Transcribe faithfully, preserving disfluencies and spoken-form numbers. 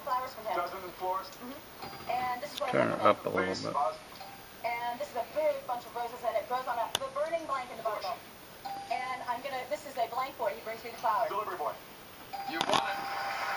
flowers from him. Dozen florist. Mm-hmm. And this is what Turn I it got up a little bit. And this is a big bunch of roses, and it grows on a the burning blank in the bottom. And I'm gonna. This is a blank boy. He brings me the flowers. Delivery boy. You won it.